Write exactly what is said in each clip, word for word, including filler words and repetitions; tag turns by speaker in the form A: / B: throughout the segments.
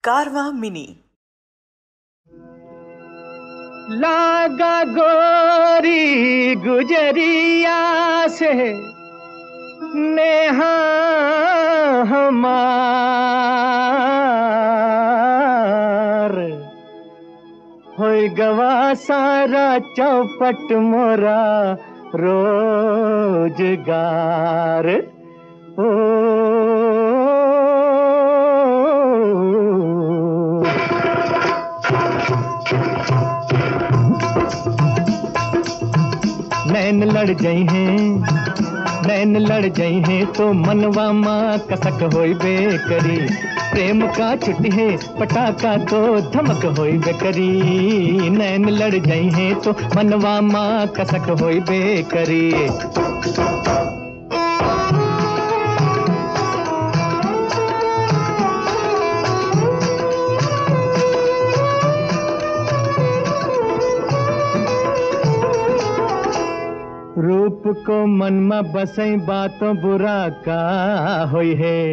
A: कारवां mini.
B: लागा गोरी गुजरिया से नेहा हमार, होई गवा सारा चौपट मोरा रोजगार। ओ नैन लड़ गई हैं, नैन लड़ गई हैं तो मनवा माँ कसक होई बेकरी। प्रेम का छुट्टी है पटाखा तो धमक होई बेकरी। नैन लड़ गई हैं तो मनवा माँ कसक होई बेकरी। रूप को मन में बसई बातों बुरा का होई है।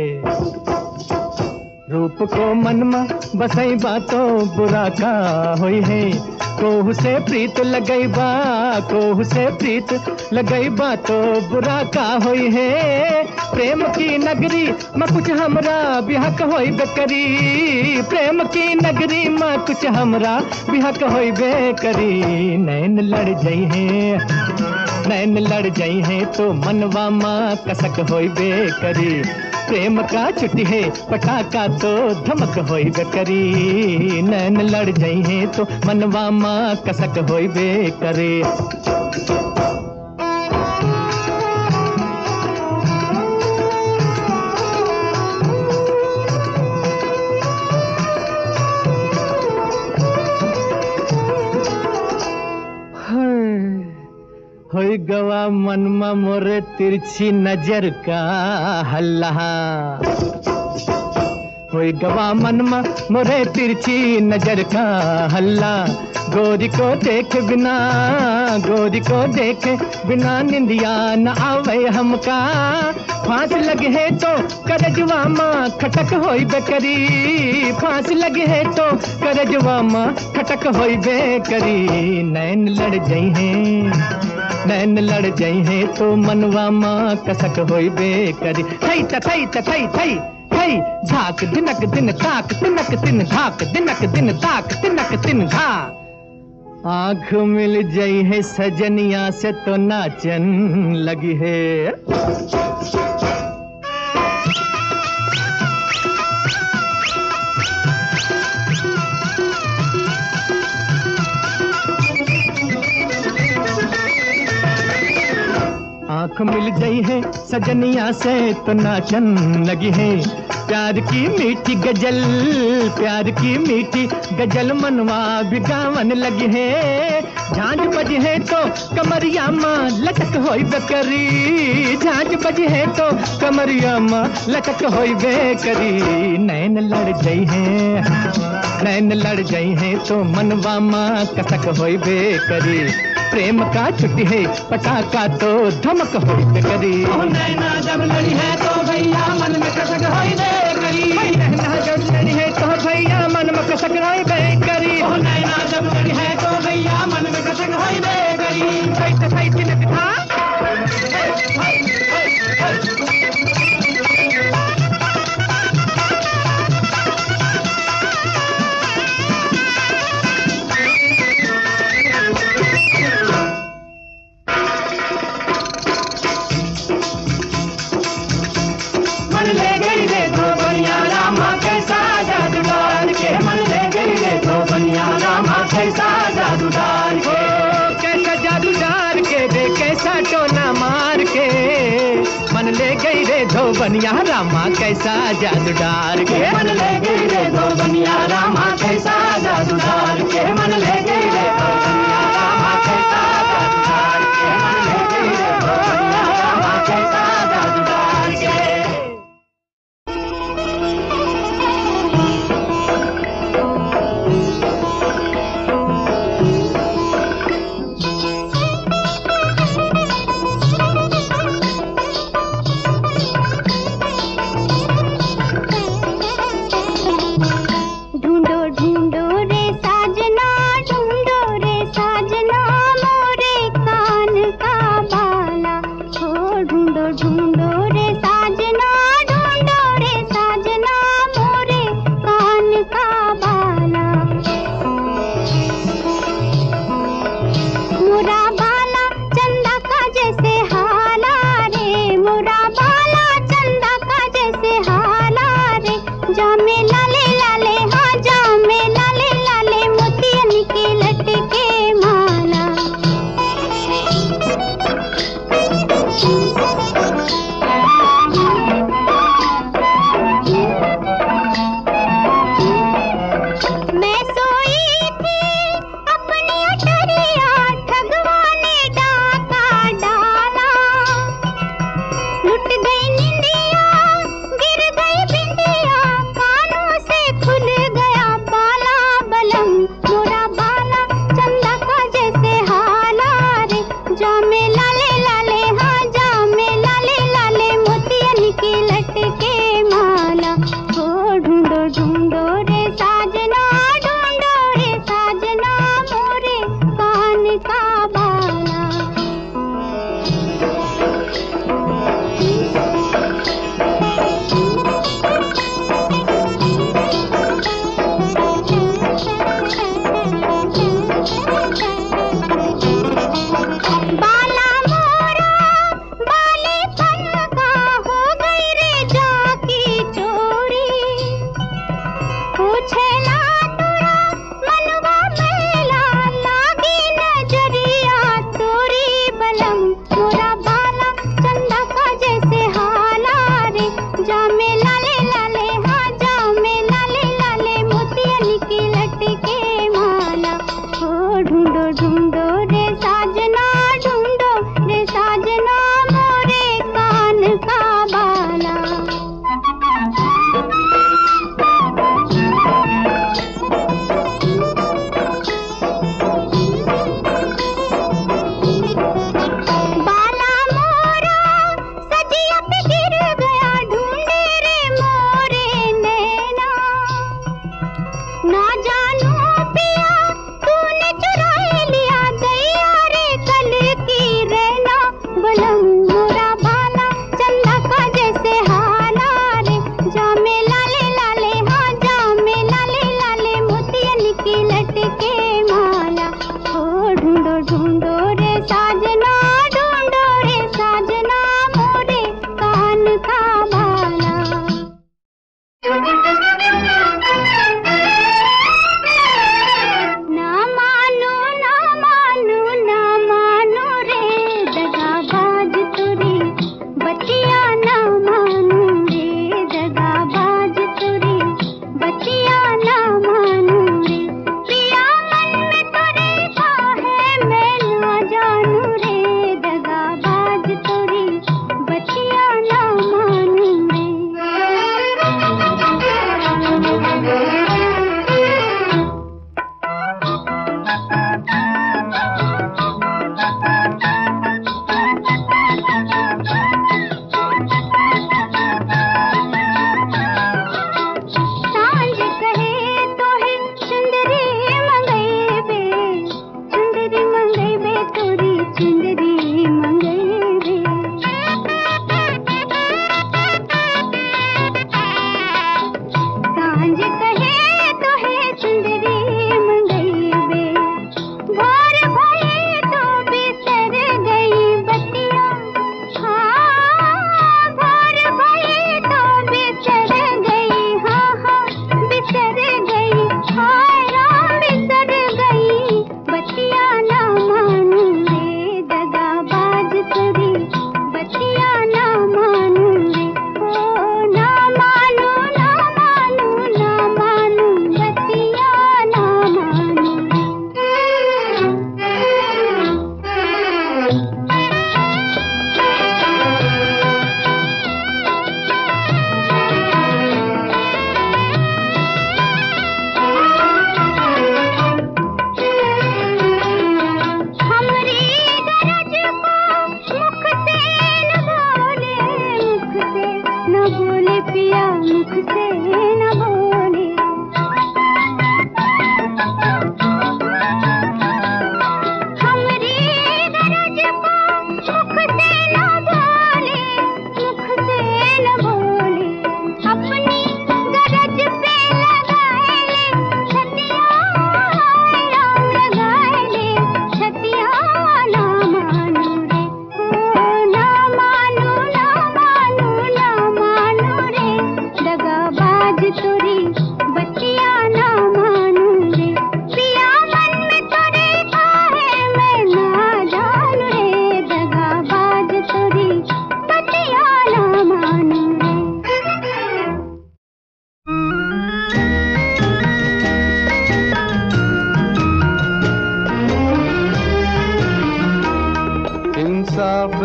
B: रूप को मन में बसई बातों बुरा का होई है। कोहू से प्रीत लगई बा, कोहू से प्रीत लगई बा तो बुरा का होई है। प्रेम की नगरी में कुछ हमरा बिहक होई बेकरी। प्रेम की नगरी में कुछ हमरा बिहक होई बेकरी। नैन लड़ गई हैं, नैन लड़ गई हैं तो मनवा माँ कसक होई बेकरी। प्रेम का छुट्टी है पटाखा तो धमक होई बेकरी। नैन लड़ गई हैं तो मनवा माँ कसक होई बेकरी। होई गवा मनमा मोरे तिरछी नजर का हल्ला। होई गवा मनमा मोरे तिरछी नजर का हल्ला। गोरी को देख बिना, गोरी को देख बिना निंदिया न आवे हमका। फांस लगे है तो करजवा माँ खटक होई बेकरी। फांस लगे है तो करजवा माँ खटक होई बेकरी। नैन लड़ गई हैं, नैन लड़ गई हैं तो मनवा माँ कसक होई बेकरी। थई त थई त थई थई थई झाक दिनक दिन ताक तिनक तिन झाक दिनक दिन ताक तिनक तिन घा। आँख मिल जाई है सजनिया से तो नाचन लगी है। आँख मिल गई है सजनिया से तो नाचन लगी है। प्यार की मीठी गजल, प्यार की मीठी गजल मनवा भी गावन लगी है। झांझ बजी है तो कमरिया माँ लटक होई बेकरी। झांझ बजी है तो कमरिया माँ लटक होई बेकरी। नैन लड़ गई हैं, नैन लड़ गई हैं तो मनवा माँ कसक होई बेकरी। प्रेम का छुट्टी है पटाखा तो धमक होई बेकरी।
C: नैना जब लड़ी है तो भैया मन में कसक होई बेकरी।
B: नैना जब लड़ी है तो भैया मन में कसक होई बेकरी।
C: नैना जब लड़ी है तो भैया मन में कसक होई बेकरी।
B: सैत सैत लिखा
C: कैसा जादू डाल के,
B: कैसा जादू डाल के रे कैसा टोना मार के। मन ले गई रे धोबनिया रामा कैसा जादू डाल के।
C: मन ले गई रे धोबनिया रामा कैसा जादू डाल के। मन ले गई रे धोबनिया रामा कैसा जादू डाल के। मन ले गई रे धोबनिया रामा कैसा जादू डाल के।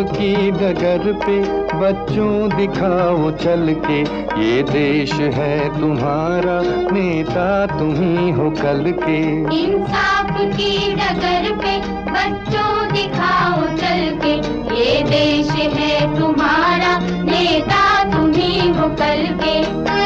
B: की डगर पे बच्चों दिखाओ चल के, ये देश है तुम्हारा, नेता तुम ही हो कल के।
A: इंसाफ की डगर पे बच्चों दिखाओ चल के, ये देश है तुम्हारा, नेता तुम ही हो कल के।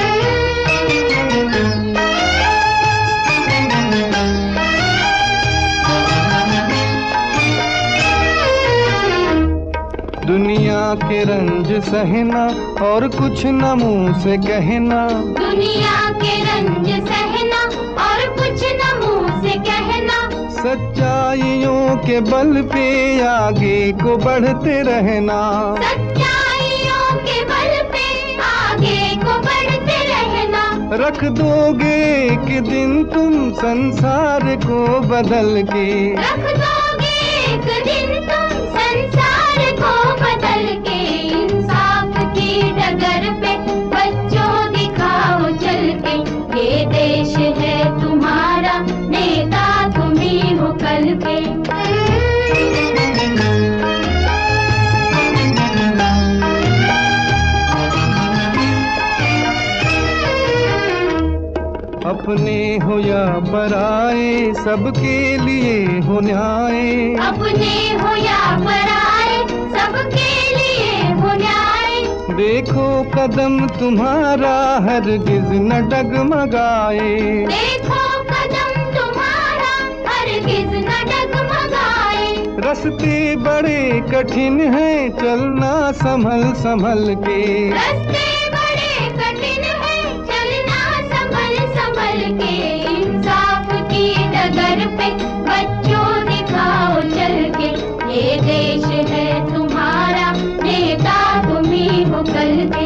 B: दुनिया के रंज सहना और कुछ न मुंह से कहना,
A: दुनिया के रंज सहना और कुछ न मुंह से कहना,
B: सच्चाइयों के बल पे आगे को बढ़ते रहना,
A: सच्चाइयों के बल पे आगे को बढ़ते रहना।
B: रख दोगे एक दिन तुम संसार को बदल के,
A: रख दोगे एक दिन तुम संसार को बदल के। इंसाफ की डगर पे बच्चों दिखाओ चल के, ये देश है तुम्हारा, नेता तुम ही हो कल के।
B: अपने हो या पराए सबके लिए हो न्याय,
A: अपने हो या पराए सबके लिए हो न्याय।
B: देखो कदम तुम्हारा हरगिज न डगमगाए,
A: देखो कदम तुम्हारा हरगिज न डगमगाए।
B: रास्ते बड़े कठिन हैं चलना संभल संभल के,
A: रास्ते बड़े कठिन हैं चलना संभल संभल के। इंसाफ की डगर पे बच्चों दिखाओ चल के, ये देश है तुम्हारा, नेता तुम ही हो कल के।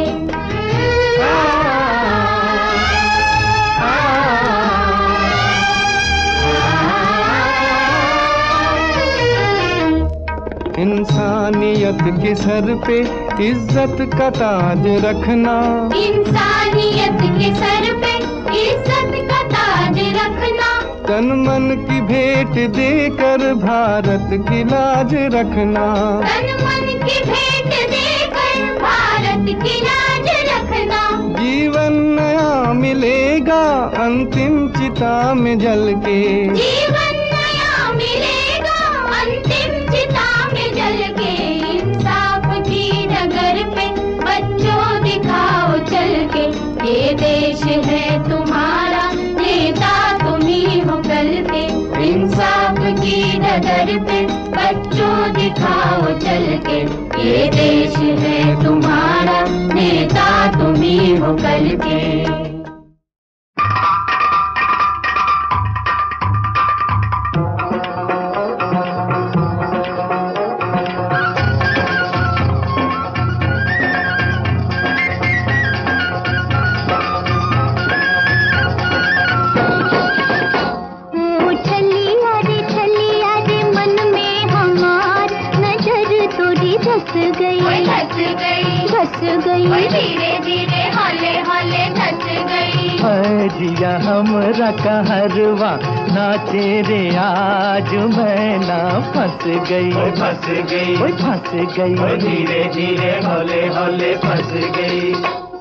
B: इंसानियत के सर पे इज्जत का ताज रखना,
A: इंसानियत के सर पे इज्जत का ताज रखना।
B: तन मन की भेंट देकर भारत की लाज रखना,
A: तन मन की भेंट देकर भारत की लाज रखना।
B: जीवन नया मिलेगा अंतिम चिता में जल के,
A: जीवन नया मिलेगा अंतिम चिता में जल के। इंसाफ की डगर पे बच्चों दिखाओ चल के, ये देश है तुम्हारा, नेता तुम ही हो कल के। इंसाफ की डगर पे बच्चों दिखाओ चल के, ये देश है तुम्हारा, नेता तुम ही हो कल के। धीरे धीरे हौले हौले धस गई।
B: जिया हमरा कहरवा नाचे रे आज मैं ना फंस गई,
C: फंस गई,
B: फंस गई,
C: धीरे धीरे हौले हौले फंस गई।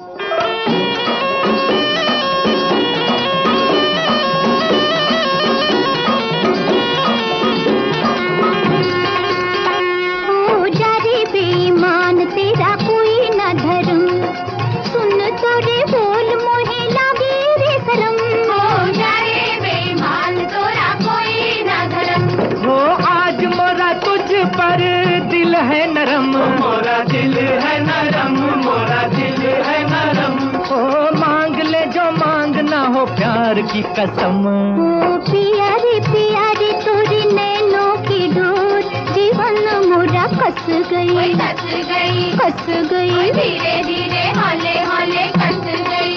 B: है नरम
C: मोरा दिल है नरम, मोरा दिल है नरम।
B: ओ मांग ले जो मांगना हो प्यार की कसम।
A: ओ प्यारी प्यारी तोरी नैनों की डोर जीवन मोरा कस गई, कस गई, कस गई, धीरे धीरे हौले हौले कस गई।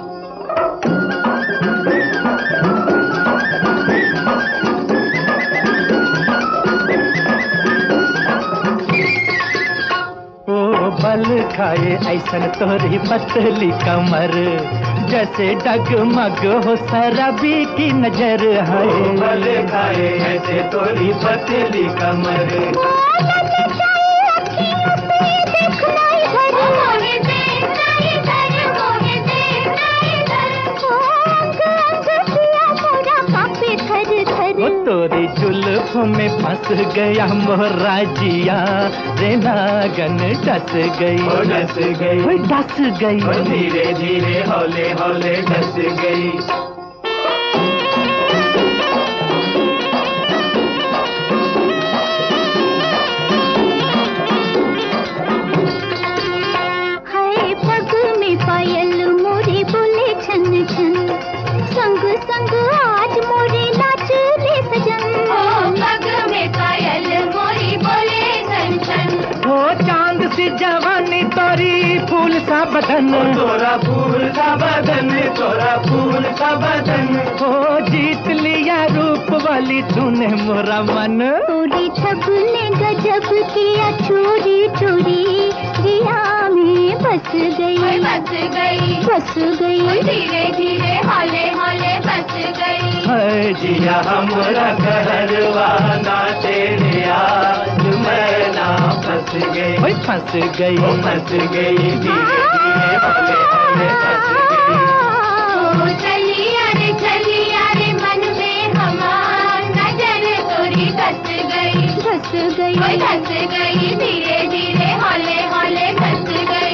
B: बल खाए ऐसन तोरी पतली कमर, जैसे डगमग हो शराबी की नजर है।
C: बल खाए ऐसे तोरी पतली कमर,
B: जुल्फों में फंस गया मोरा जिया, रे नागन डस गई,
C: ओ डस गई,
B: ओए डस गई,
C: ओ धीरे धीरे हौले हौले डस गई।
A: हाय पग में पायल मोरे बोले छन छन, संग संग आज मोरे नाच ले सजन। ओ पग में पायल मोरी बोले छन छन,
B: हो चांद सी जवानी तोरी फूल सा बदन,
C: ओ तोरा फूल सा बदन, तोरा फूल सा बदन।
B: हो जीत लिया रूप वाली तूने मोरा मन।
A: तोरी छब ने गजब किया चोरी चोरी, जिया में बस गई, बस गई, बस गई, धीरे धीरे हौले हौले बस गई।
B: है
C: जिया हमरा घरवा नाचे रे आज मैं ना फंस गई,
B: ओए फंस गई,
C: ओ फंस गई, धीरे धीरे हौले हौले फंस गई।
A: ओ चलिया रे चलिया रे मन में हमार, नजर तोरी धस गई, धस गई, ओए धस गई, धीरे धीरे हौले हौले धस गई।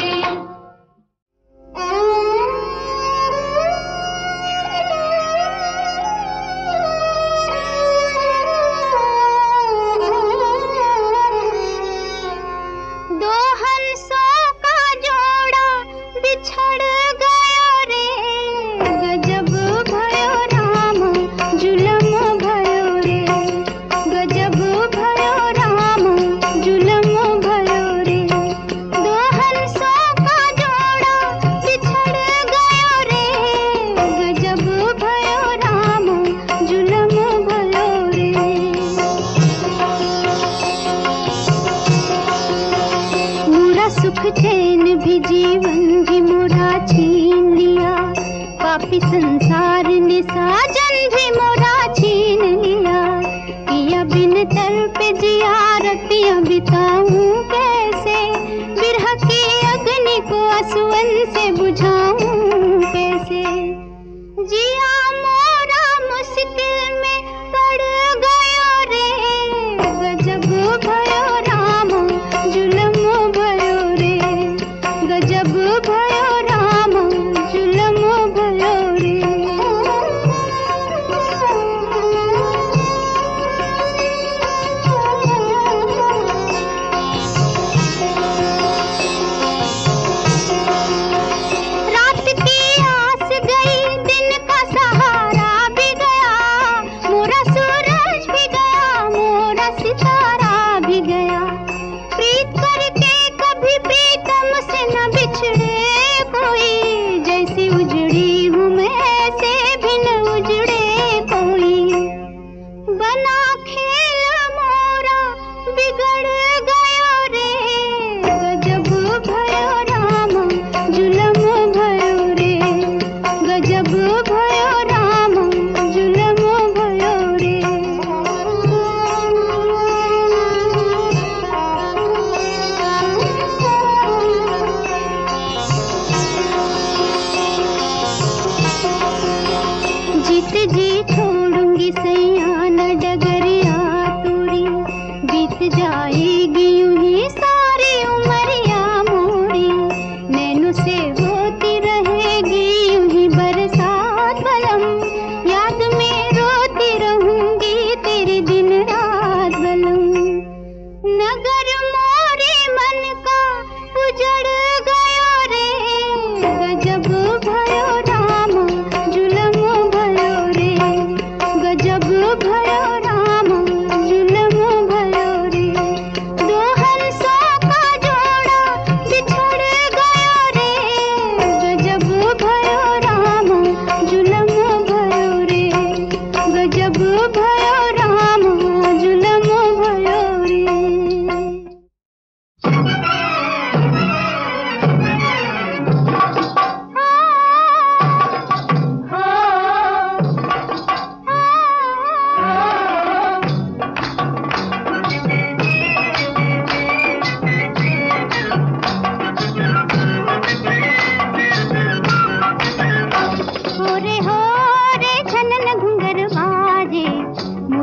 A: दो हंसों का जोड़ा बिछड़ गया रे, गजब भयो राम जुलम भयो रे, गजब भयो राम जुलम भयो रे। दो हंसों का जोड़ा बिछड़ गया रे, गजब भयो राम जुलम भयो रे। मोरा सुख चैन भी जीवन भी मोरा छीन लिया, पापी संसार ने साजन भी मोरा छीन लिया। पिया बिन तर पे जिया रतियां बिताऊं कैसे, बिरह की अग्नि को आंसुअन से बुझाऊं कैसे। जिया मोरा मुश्किल में पड़ गया रे, गजब भयो राम जुलम भयो रे, गजब भयो राम जुलम भयो रे। रात की आस गई, दिन का सहारा भी गया, मोरा सूरज भी गया, मोरा सितारा भी गया। प्रीत करके कभी प्रीतम से न बिछड़े कोई, जैसी उजड़ी हूँ मैं ऐसे भी न उजड़े कोई। बना खेल मोरा बिगड़ गया रे, गजब भयो राम जुलम भयो रे, गजब भयो राम जुलम भयो रे। जीत जी छोड़ूंगी सैया न डगरिया तोरी, बीत जाएगी यूं ही सारी उमरिया मोरी। नैनों से होती रहेगी यूं ही बरसात बलम, याद में रोती रहूंगी तेरे दिन रात बलम। नगर मोरे मन का उजड़ गया रे, गजब भयो राम जुलम भयो रे, गजब भयो राम जुलम भयो रे। दो हंसों का जोड़ा बिछड़ गया रे, गजब भयो राम जुलम भयो रे, गजब भयो राम जुलम भयो रे। हो रे हो रे छनन घुंघर बाजे,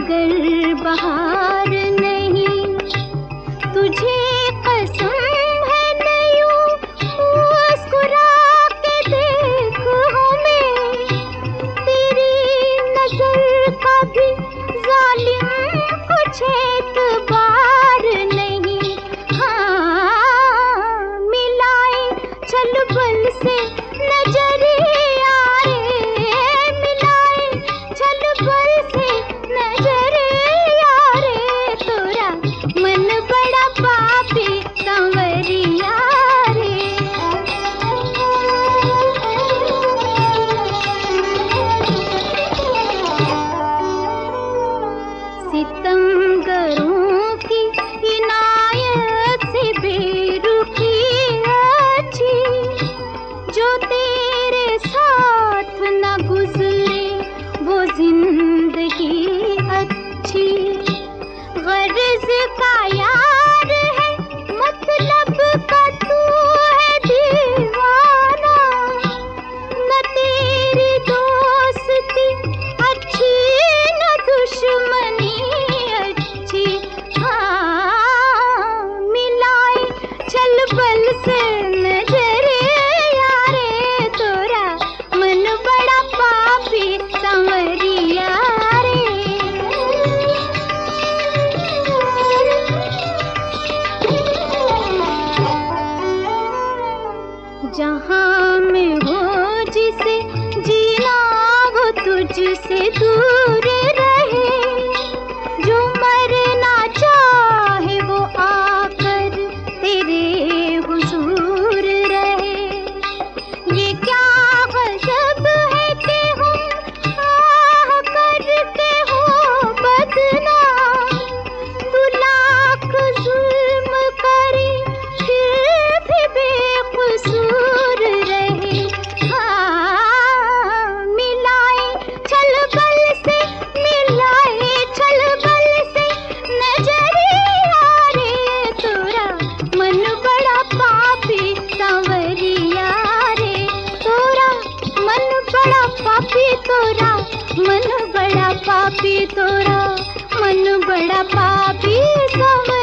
A: मगर बहार नहीं, तुझे कसम है नहीं मुस्कुरा के देख हमें, तेरी नजर का भी जालिम कुछ एतबार नहीं। हाँ मिलाए चल बल से नजरिया रे, मिलाए चल बल से नजरिया रे, तोरा मन बड़ा पापी संवरिया रे। सितमगरों की इनायत से बेरुखी अच्छी, जो तेरे साथ न गुजरे वो जिंदगी अच्छी। गर्ज का यार है मतलब का तू है दीवाना, न तेरी दोस्ती अच्छी न दुश्मनी अच्छी। हाँ मिलाए चल बल से नजरिया रे, तोरा मन बड़ा पापी संवरिया रे। जहाँ में हो जिसे जीना वो तुझसे दूर रहे, जो मरना चाहे वो आकर तेरे हुजूर रहे। ये क्या गजब है कि हम आह करके हो बदनाम, तू लाख जुल्म करे फिर भी बेकसूर रहे। हाँ मिलाए चल बल से, मिलाए चल बल से नजरिया रे, तोरा मन बड़ा पापी संवरिया रे, तोरा मन बड़ा पापी, तोरा मन बड़ा पापी, तोरा मन बड़ा पापी संवरिया।